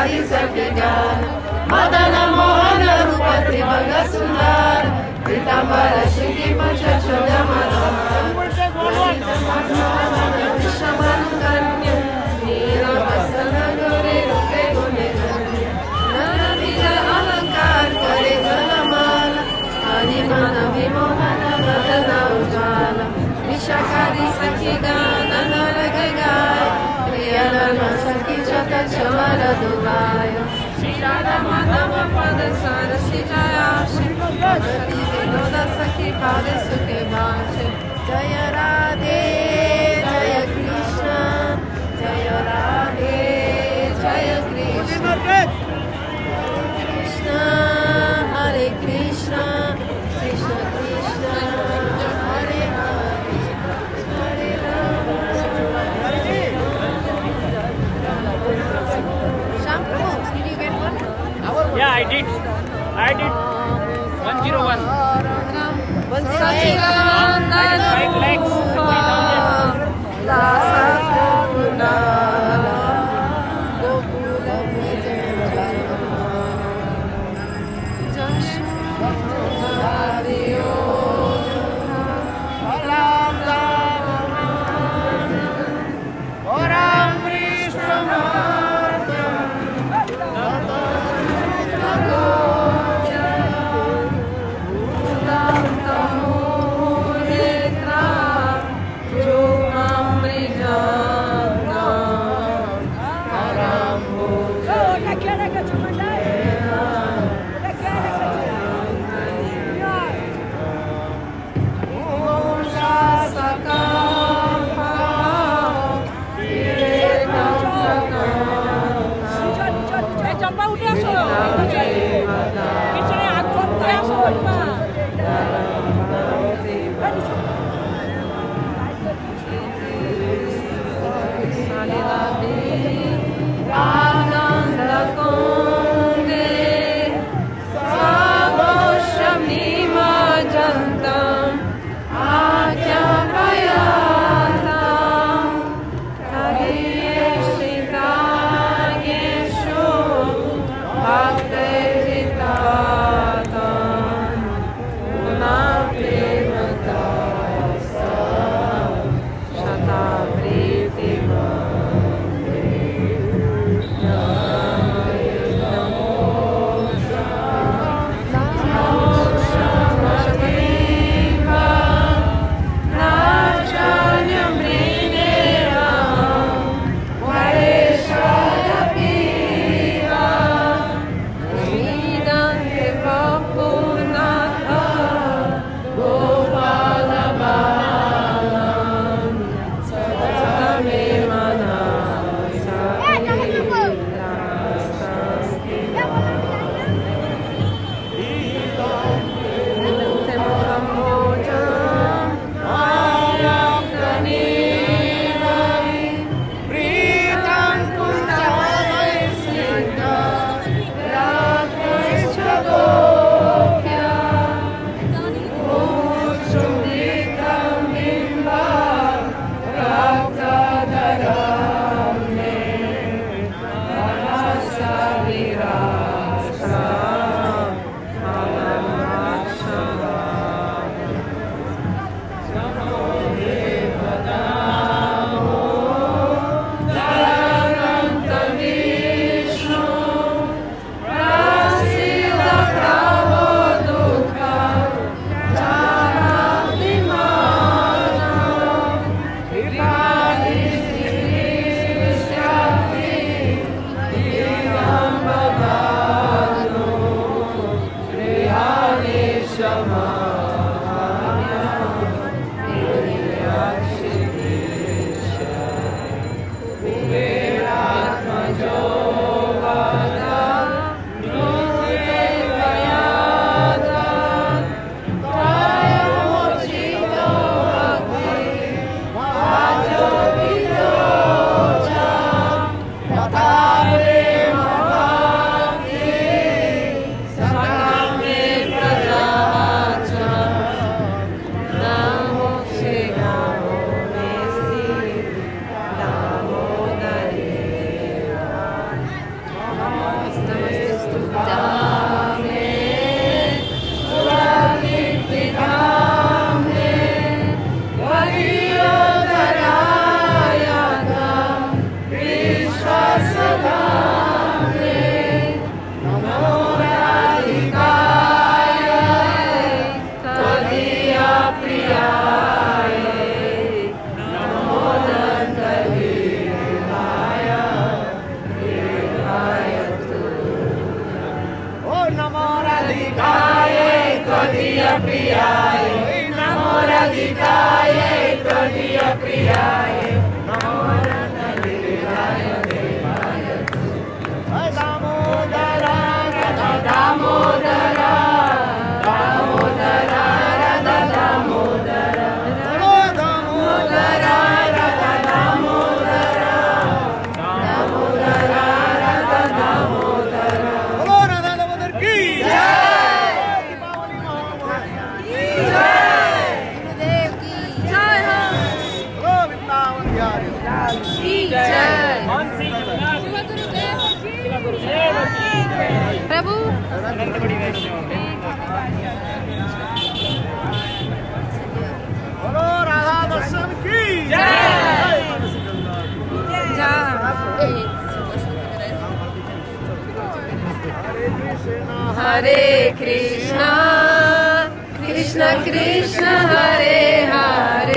विशाखादि सखी गान मदन मोहन रूप त्रिभंग सुंदर पीतांबर शिखी अलंकार करे गलमाल हरिमन विमोहन मदन उजाल विशाखादि सखी गान नर गाय प्रियलन सखी चत चमर दुलाय श्री राधा माधव पद सरसी जया श्री विनोद सखी पाद सुखे भाषे जय राधे जय कृष्ण जय राधे जय कृष्ण कृष्ण हरे Krishna Krishna Krishna Hare Hare Hare Ram Shampoo, did you get one? Yeah, I did. 101. One second. लाल की जय। प्रभु बोलो राधा दर्शन की जय। हरे कृष्णा कृष्ण कृष्ण हरे हरे